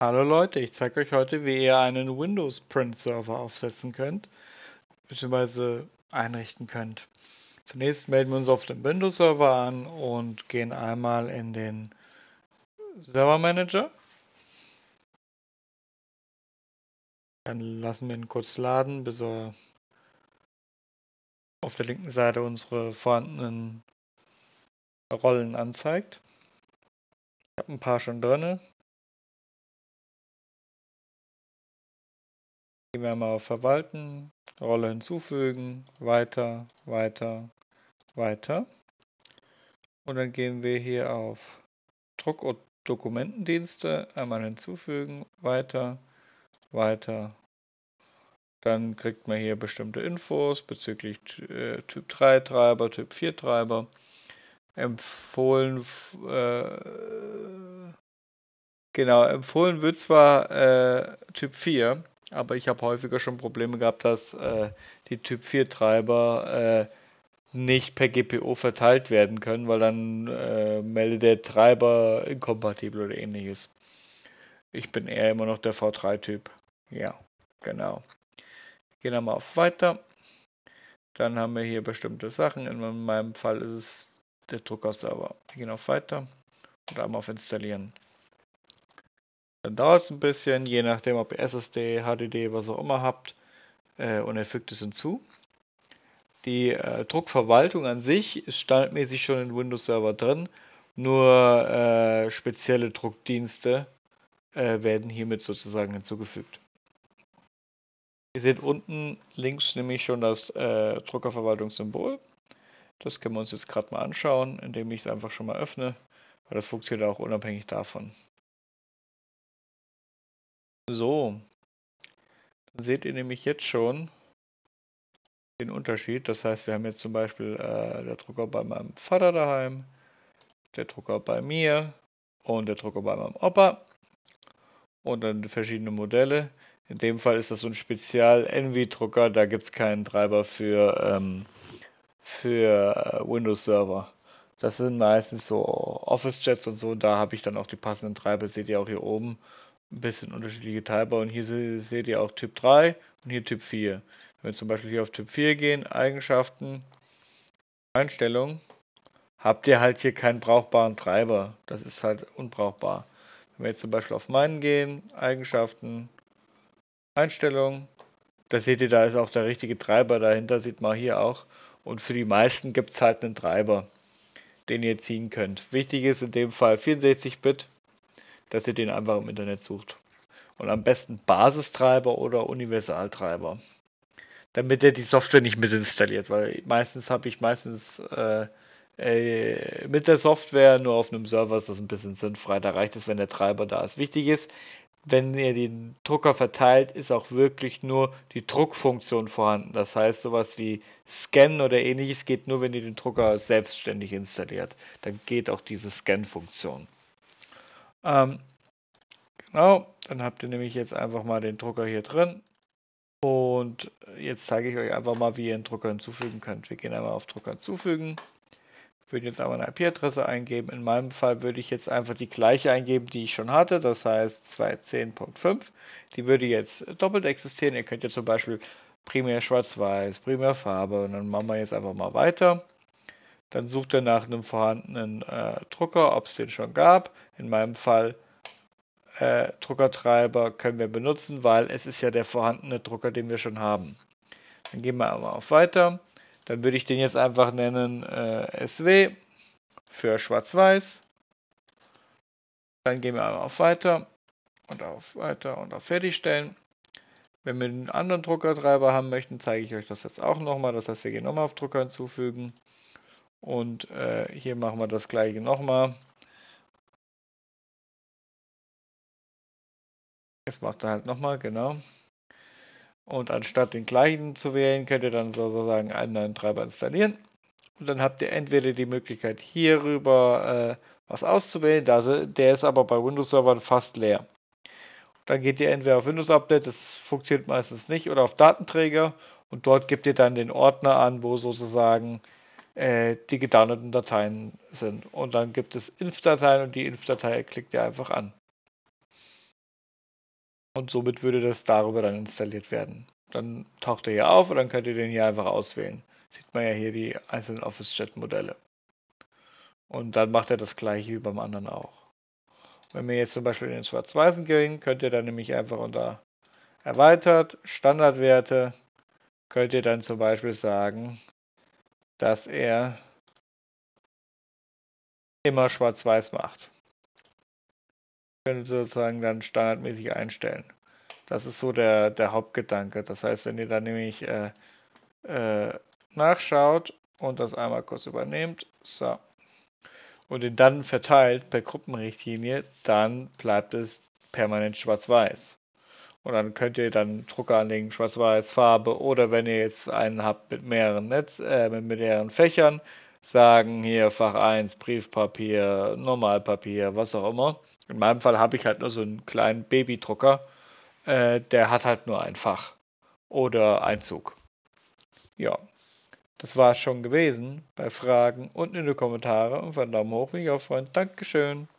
Hallo Leute, ich zeige euch heute, wie ihr einen Windows Print Server aufsetzen könnt, beziehungsweise einrichten könnt. Zunächst melden wir uns auf dem Windows Server an und gehen einmal in den Server Manager. Dann lassen wir ihn kurz laden, bis er auf der linken Seite unsere vorhandenen Rollen anzeigt. Ich habe ein paar schon drin. Gehen wir einmal auf Verwalten, Rolle hinzufügen, weiter, weiter, weiter. Und dann gehen wir hier auf Druck- und Dokumentendienste einmal hinzufügen, weiter, weiter. Dann kriegt man hier bestimmte Infos bezüglich Typ 3 Treiber, Typ 4 Treiber. Empfohlen, empfohlen wird zwar Typ 4, aber ich habe häufiger schon Probleme gehabt, dass die Typ 4 Treiber nicht per GPO verteilt werden können, weil dann meldet der Treiber inkompatibel oder ähnliches. Ich bin eher immer noch der V3-Typ. Ja, genau. Gehen wir mal auf Weiter. Dann haben wir hier bestimmte Sachen. In meinem Fall ist es der Druckerserver. Wir gehen auf Weiter und einmal auf Installieren. Dann dauert es ein bisschen, je nachdem, ob ihr SSD, HDD, was auch immer habt, und er fügt es hinzu. Die Druckverwaltung an sich ist standardmäßig schon in Windows Server drin, nur spezielle Druckdienste werden hiermit sozusagen hinzugefügt. Ihr seht unten links nämlich schon das Druckerverwaltungssymbol. Das können wir uns jetzt gerade mal anschauen, indem ich es einfach schon mal öffne, weil das funktioniert auch unabhängig davon. So, dann seht ihr nämlich jetzt schon den Unterschied. Das heißt, wir haben jetzt zum Beispiel der Drucker bei meinem Vater daheim, der Drucker bei mir und der Drucker bei meinem Opa und dann verschiedene Modelle. In dem Fall ist das so ein Spezial-Envy-Drucker, da gibt es keinen Treiber für Windows Server. Das sind meistens so Office-Jets und so, da habe ich dann auch die passenden Treiber, seht ihr auch hier oben. Ein bisschen unterschiedliche Treiber und hier seht ihr auch Typ 3 und hier Typ 4. Wenn wir zum Beispiel hier auf Typ 4 gehen, Eigenschaften, Einstellungen, habt ihr halt hier keinen brauchbaren Treiber. Das ist halt unbrauchbar. Wenn wir jetzt zum Beispiel auf meinen gehen, Eigenschaften, Einstellungen, da seht ihr, da ist auch der richtige Treiber dahinter, sieht man hier auch. Und für die meisten gibt es halt einen Treiber, den ihr ziehen könnt. Wichtig ist in dem Fall 64-Bit, dass ihr den einfach im Internet sucht. Und am besten Basistreiber oder Universaltreiber, damit er die Software nicht mit installiert, weil meistens habe ich mit der Software nur auf einem Server ist das ein bisschen sinnfrei. Da reicht es, wenn der Treiber da ist. Wichtig ist, wenn ihr den Drucker verteilt, ist auch wirklich nur die Druckfunktion vorhanden. Das heißt, sowas wie Scan oder ähnliches geht nur, wenn ihr den Drucker selbstständig installiert. Dann geht auch diese Scan-Funktion. Ähm, genau, dann habt ihr nämlich jetzt einfach mal den Drucker hier drin. Und jetzt zeige ich euch einfach mal, wie ihr einen Drucker hinzufügen könnt. Wir gehen einmal auf Drucker hinzufügen. Würde jetzt aber eine IP-Adresse eingeben. In meinem Fall würde ich jetzt einfach die gleiche eingeben, die ich schon hatte, das heißt 210.5. Die würde jetzt doppelt existieren. Ihr könnt ja zum Beispiel primär schwarz-weiß, primär Farbe und dann machen wir jetzt einfach mal weiter. Dann sucht er nach einem vorhandenen Drucker, ob es den schon gab. In meinem Fall Druckertreiber können wir benutzen, weil es ist ja der vorhandene Drucker, den wir schon haben. Dann gehen wir aber auf Weiter. Dann würde ich den jetzt einfach nennen SW für Schwarz-Weiß. Dann gehen wir einmal auf Weiter und auf Fertigstellen. Wenn wir einen anderen Druckertreiber haben möchten, zeige ich euch das jetzt auch nochmal. Das heißt, wir gehen nochmal auf Drucker hinzufügen. Und hier machen wir das gleiche nochmal. Jetzt macht er halt nochmal, genau. Und anstatt den gleichen zu wählen, könnt ihr dann sozusagen einen neuen Treiber installieren. Und dann habt ihr entweder die Möglichkeit, hierüber was auszuwählen. Der ist aber bei Windows-Servern fast leer. Dann geht ihr entweder auf Windows Update, das funktioniert meistens nicht, oder auf Datenträger und dort gebt ihr dann den Ordner an, wo sozusagen die gedownloadeten Dateien sind. Und dann gibt es Inf-Dateien und die Inf-Datei klickt ihr einfach an. Und somit würde das darüber dann installiert werden. Dann taucht er hier auf und dann könnt ihr den hier einfach auswählen. Sieht man ja hier die einzelnen Office-Chat-Modelle. Und dann macht er das gleiche wie beim anderen auch. Wenn wir jetzt zum Beispiel in den Schwarz-Weißen gehen, könnt ihr dann nämlich einfach unter Erweitert, Standardwerte, könnt ihr dann zum Beispiel sagen, dass er immer Schwarz-Weiß macht. Könnt ihr sozusagen dann standardmäßig einstellen. Das ist so der Hauptgedanke. Das heißt, wenn ihr dann nämlich nachschaut und das einmal kurz übernehmt, so, und ihn dann verteilt per Gruppenrichtlinie, dann bleibt es permanent schwarz-weiß. Und dann könnt ihr dann Drucker anlegen, schwarz-weiß, Farbe, oder wenn ihr jetzt einen habt mit mehreren mit mehreren Fächern, sagen hier Fach 1, Briefpapier, Normalpapier, was auch immer. In meinem Fall habe ich halt nur so einen kleinen Babydrucker, der hat halt nur ein Fach oder Einzug. Ja, das war es schon gewesen. Bei Fragen unten in die Kommentare und einen Daumen hoch, wenn ich auch freuen. Dankeschön.